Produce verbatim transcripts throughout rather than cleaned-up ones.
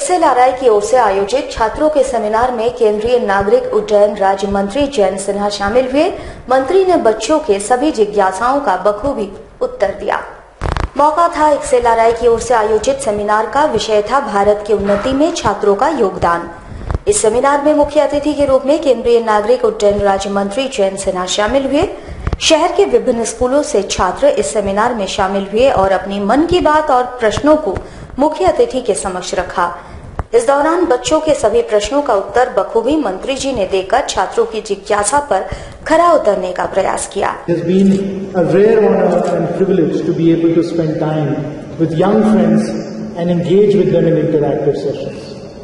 XLRI की ओर से आयोजित छात्रों के सेमिनार में केंद्रीय नागरिक उड्डयन राज्य मंत्री जयंत सिन्हा शामिल हुए। मंत्री ने बच्चों के सभी जिज्ञासाओं का बखूबी उत्तर दिया। मौका था एक्सएलआरआई की ओर से आयोजित सेमिनार का। विषय था भारत की उन्नति में छात्रों का योगदान। इस सेमिनार में मुख्य अतिथि के रूप में केंद्रीय नागरिक उड्डयन राज्य मंत्री जयंत सिन्हा शामिल हुए। शहर के विभिन्न स्कूलों से छात्र इस सेमिनार में शामिल हुए और अपनी मन की बात और प्रश्नों को मुख्य अतिथि के समक्ष रखा। इस दौरान बच्चों के सभी प्रश्नों का उत्तर बखूबी मंत्री जी ने देकर छात्रों की जिज्ञासा पर खरा उतरने का प्रयास किया। It has been a rare honor and privilege to be able to spend time with young friends and engage with them in interactive sessions.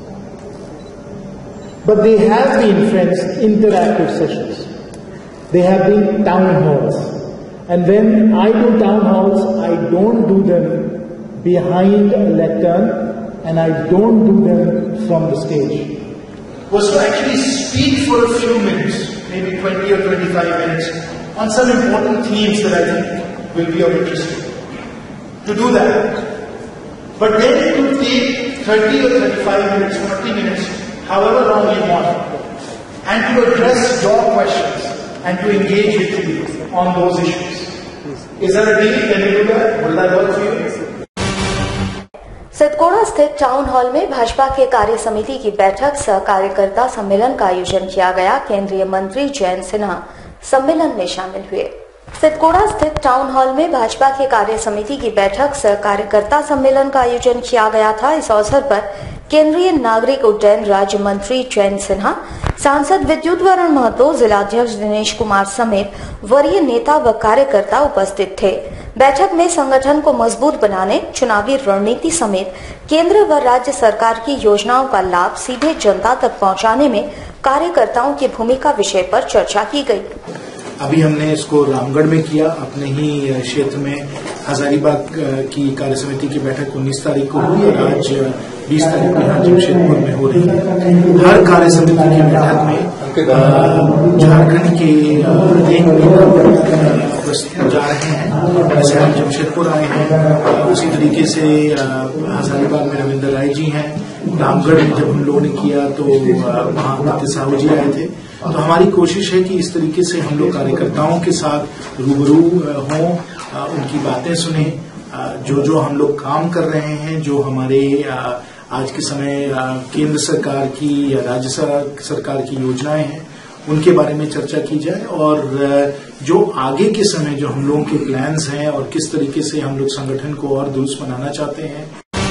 But they have been, friends, interactive sessions. They have been town halls. And when I do town halls, I don't do them behind a lectern and I don't do them from the stage. Was to actually speak for a few minutes, maybe twenty or twenty-five minutes, on some important themes that I think will be of interest to you. To do that. But then to take thirty or thirty-five minutes, forty minutes, however long you want, and to address your questions and to engage with you on those issues. Is that a deal? Can you do that? Will that work for you? सिद्धकोड़ा स्थित town hall में भाजपा के कार्य समिति की बैठक सह कार्यकर्ता सम्मेलन का आयोजन किया गया। केंद्रीय मंत्री जयंत सिन्हा सम्मेलन में शामिल हुए। सिद्धकोड़ा स्थित टाउन हॉल में भाजपा के कार्य समिति की बैठक सह कार्यकर्ता सम्मेलन का आयोजन किया गया था। इस अवसर पर केंद्रीय नागरिक उड्डयन राज्य मंत्री जयंत सिन्हा, सांसद विद्युत वरण महतो, जिलाध्यक्ष दिनेश कुमार समेत वरीय नेता व कार्यकर्ता उपस्थित थे। बैठक में संगठन को मजबूत बनाने, चुनावी रणनीति समेत केंद्र व राज्य सरकार की योजनाओं का लाभ सीधे जनता तक पहुंचाने में कार्यकर्ताओं की भूमिका विषय पर चर्चा की गई। अभी हमने इसको रामगढ़ में किया, अपने ही क्षेत्र में हजारीबाग की कार्य समिति की बैठक उन्नीस तारीख को हुई और आज बीस तारीख को यहाँ जमशेदपुर में हो रही है। हर कार्य समिति की बैठक में झारखंड के अनेक नेता जा रहे हैं। जैसे हम जमशेदपुर आए हैं, उसी तरीके से हजारीबाग में रविंद्र राय जी हैं। रामगढ़ में जब हम लोगों ने किया तो वहाँ ताते साहू जी आए थे। तो हमारी कोशिश है कि इस तरीके से हम लोग कार्यकर्ताओं के साथ रूबरू हों, उनकी बातें सुने, जो जो हम लोग काम कर रहे हैं, जो हमारे आज के समय केंद्र सरकार की या राज्य सरकार की योजनाएं हैं, उनके बारे में चर्चा की जाए और जो आगे के समय जो हम लोगों के प्लान्स हैं और किस तरीके से हम लोग संगठन को और दुरुस्त बनाना चाहते हैं।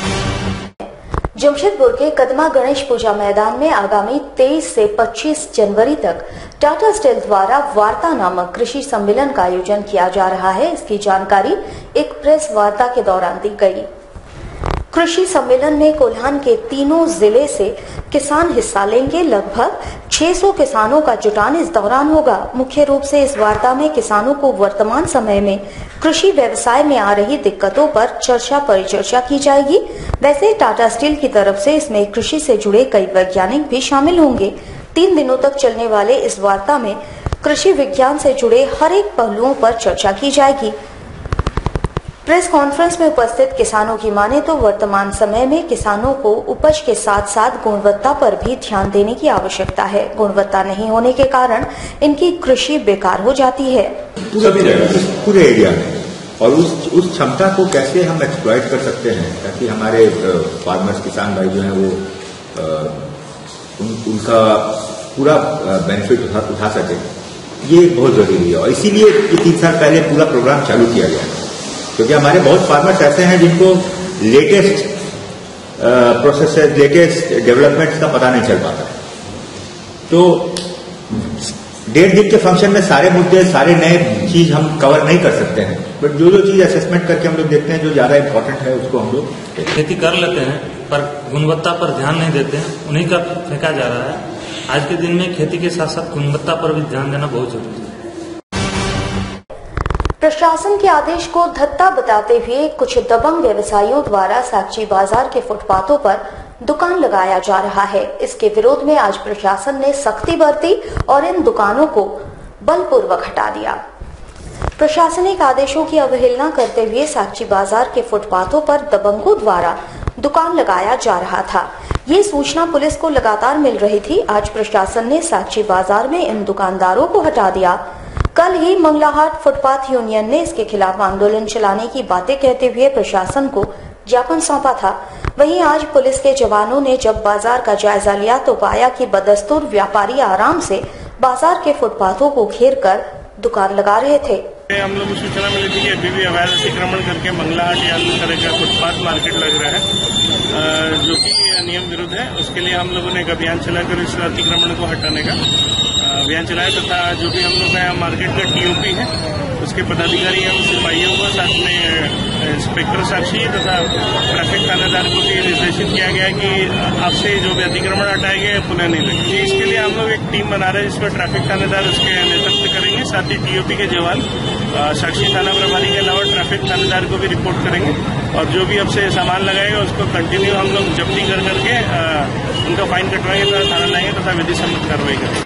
जमशेदपुर के कदमा गणेश पूजा मैदान में आगामी तेईस से पच्चीस जनवरी तक टाटा स्टील द्वारा वार्ता नामक कृषि सम्मेलन का आयोजन किया जा रहा है। इसकी जानकारी एक प्रेस वार्ता के दौरान दी गई। कृषि सम्मेलन में कोल्हान के तीनों जिले से किसान हिस्सा लेंगे। लगभग छह सौ किसानों का जुटान इस दौरान होगा। मुख्य रूप से इस वार्ता में किसानों को वर्तमान समय में कृषि व्यवसाय में आ रही दिक्कतों पर चर्चा परिचर्चा की जाएगी। वैसे टाटा स्टील की तरफ से इसमें कृषि से जुड़े कई वैज्ञानिक भी शामिल होंगे। तीन दिनों तक चलने वाले इस वार्ता में कृषि विज्ञान से जुड़े हर एक पहलुओं पर चर्चा की जाएगी। प्रेस कॉन्फ्रेंस में उपस्थित किसानों की माने तो वर्तमान समय में किसानों को उपज के साथ साथ गुणवत्ता पर भी ध्यान देने की आवश्यकता है। गुणवत्ता नहीं होने के कारण इनकी कृषि बेकार हो जाती है। सभी जगह पूरे एरिया में और उस उस क्षमता को कैसे हम एक्सप्लॉइट कर सकते हैं ताकि हमारे फार्मर्स किसान भाई जो हैं वो उन, उनका पूरा बेनिफिट उठा, उठा सके, ये बहुत जरूरी है। और इसीलिए ये तीन साल पहले पूरा प्रोग्राम चालू किया गया है, क्योंकि हमारे बहुत फार्मर्स ऐसे हैं जिनको लेटेस्ट प्रोसेस, लेटेस्ट डेवलपमेंट्स का पता नहीं चल पाता है। तो डेढ़ दिन के फंक्शन में सारे मुद्दे, सारे नए चीज हम कवर नहीं कर सकते हैं, बट जो जो चीज असेसमेंट करके हम लोग देखते हैं जो ज्यादा इंपॉर्टेंट है उसको हम लोग खेती कर लेते हैं, पर गुणवत्ता पर ध्यान नहीं देते हैं, उन्हीं का फेंका जा रहा है। आज के दिन में खेती के साथ साथ गुणवत्ता पर भी ध्यान देना बहुत जरूरी है। प्रशासन के आदेश को धत्ता बताते हुए कुछ दबंग व्यवसायियों द्वारा साक्षी बाजार के फुटपाथों पर दुकान लगाया जा रहा है। इसके विरोध में आज प्रशासन ने सख्ती बरती और इन दुकानों को बलपूर्वक हटा दिया। प्रशासनिक आदेशों की अवहेलना करते हुए साक्षी बाजार के फुटपाथों पर दबंगों द्वारा दुकान लगाया जा रहा था। ये सूचना पुलिस को लगातार मिल रही थी। आज प्रशासन ने साक्षी बाजार में इन दुकानदारों को हटा दिया। कल ही मंगलाहाट फुटपाथ यूनियन ने इसके खिलाफ आंदोलन चलाने की बातें कहते हुए प्रशासन को ज्ञापन सौंपा था। वहीं आज पुलिस के जवानों ने जब बाजार का जायजा लिया तो पाया कि बदस्तूर व्यापारी आराम से बाजार के फुटपाथों को घेर कर दुकान लगा रहे थे। हम लोग को सूचना मिली थी कि अभी भी अवैध अतिक्रमण करके मंगलाहाट या अन्य तरह का फुटपाथ मार्केट लग रहा है, जो कि नियम विरुद्ध है। उसके लिए हम लोगों ने एक अभियान चलाकर इस अतिक्रमण को हटाने का अभियान चलाया तथा जो भी हम लोग का मार्केट का टीओपी है उसके पदाधिकारी एवं सिपाहियों को साथ में इंस्पेक्टर साक्षी तथा ट्रैफिक थानेदार को भी निर्देशित किया गया है कि आपसे जो भी अतिक्रमण हटाए गए पुनः नहीं लगे। इसके लिए हम लोग एक टीम बना रहे हैं जिसमें ट्रैफिक थानेदार उसके नेतृत्व करेंगे, साथ ही टीओपी के जवान साक्षी थाना प्रभारी के अलावा ट्रैफिक थानेदार को भी रिपोर्ट करेंगे और जो भी अब से सामान लगाएगा उसको कंटिन्यू हम लोग जब्ती कर करके उनका फाइन कटवाएंगे तथा थाना लाएंगे तथा विधि सम्मत कार्रवाई करेंगे।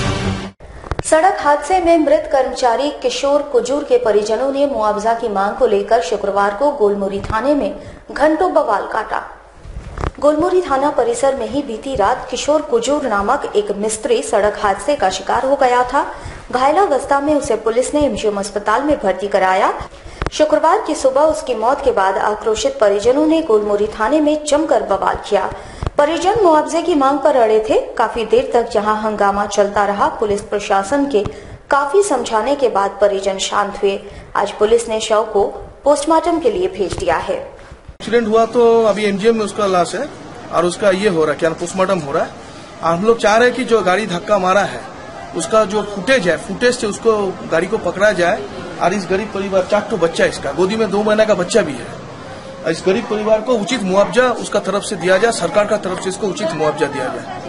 सड़क हादसे में मृत कर्मचारी किशोर कुजूर के परिजनों ने मुआवजा की मांग को लेकर शुक्रवार को गोलमुरी थाने में घंटों बवाल काटा। गोलमुरी थाना परिसर में ही बीती रात किशोर कुजूर नामक एक मिस्त्री सड़क हादसे का शिकार हो गया था। घायलावस्था में उसे पुलिस ने एमजीएम अस्पताल में भर्ती कराया। शुक्रवार की सुबह उसकी मौत के बाद आक्रोशित परिजनों ने गोलमुरी थाने में जमकर बवाल किया। परिजन मुआवजे की मांग पर अड़े थे। काफी देर तक जहां हंगामा चलता रहा। पुलिस प्रशासन के काफी समझाने के बाद परिजन शांत हुए। आज पुलिस ने शव को पोस्टमार्टम के लिए भेज दिया है। एक्सीडेंट हुआ तो अभी एमजीएम में उसका लाश है और उसका ये हो रहा है, क्या पोस्टमार्टम हो रहा है। हम लोग चाह रहे हैं कि जो गाड़ी धक्का मारा है उसका जो फुटेज है, फुटेज से उसको गाड़ी को पकड़ा जाए। और इस गरीब परिवार, चार तो बच्चा है इसका, गोदी में दो महीने का बच्चा भी है। इस गरीब परिवार को उचित मुआवजा उसका तरफ से दिया जाए, सरकार का तरफ से इसको उचित मुआवजा दिया जाए।